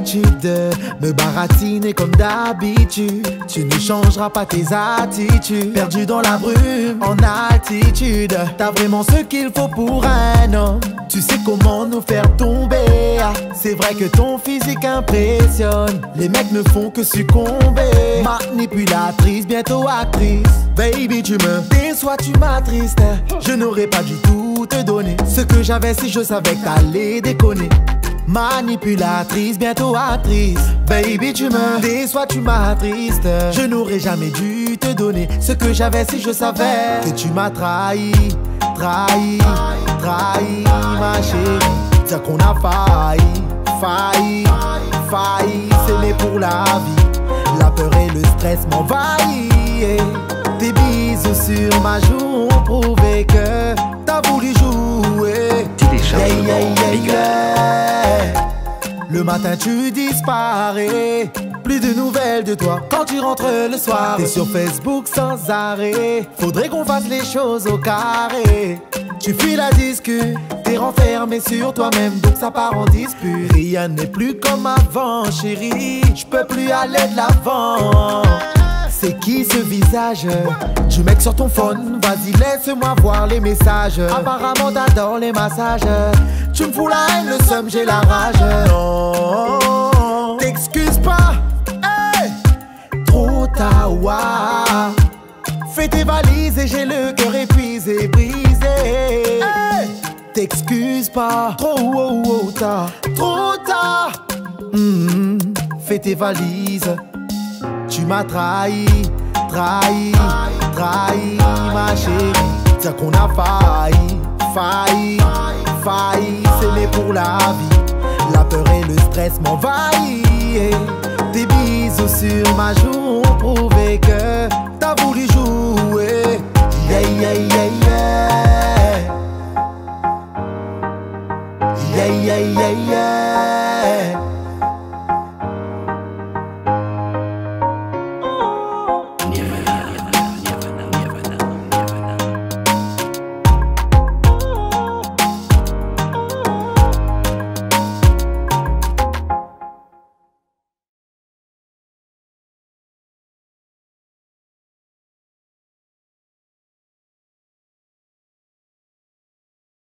l'habitude de me baratiner comme d'habitude. Tu ne changeras pas tes attitudes. Perdu dans la brume, en altitude. T'as vraiment ce qu'il faut pour un homme. Tu sais comment nous faire tomber. C'est vrai que ton physique impressionne. Les mecs ne font que succomber. Manipulatrice, bientôt actrice. Baby, tu me déçois, tu m'attristes. Je n'aurais pas du tout te donner ce que j'avais si je savais que t'allais déconner. Manipulatrice, bientôt actrice. Baby, tu me déçois, tu m'attristes. Je n'aurais jamais dû te donner ce que j'avais si je savais que tu m'as trahi. Trahi, trahi, ma chérie. Dire qu'on a failli s'aimer pour la vie. La peur et le stress m'envahissent. Tes bisous sur ma joue ont prouvé que t'as voulu jouer. Le matin tu disparais, plus de nouvelles de toi quand tu rentres le soir. T'es sur Facebook sans arrêt, faudrait qu'on fasse les choses au carré. Tu fuis la discute, t'es renfermé sur toi-même, donc ça part en dispute. Rien n'est plus comme avant, chérie, je peux plus aller de l'avant. C'est qui ce visage du mec sur ton phone? Vas-y, laisse-moi voir les messages. Apparemment t'adores les massages. Tu me fous la haine, le seum, j'ai la rage. Non, t'excuses pas, hey. Trop tard, ouah. Fais tes valises et j'ai le cœur épuisé, brisé, hey. T'excuses pas, trop tard, trop tard. Fais tes valises. Tu m'as trahi, trahi, trahi, ma chérie. Dire qu'on a failli s'aimer pour la vie. La peur et le stress m'envahissent. Tes bisous sur ma joue ont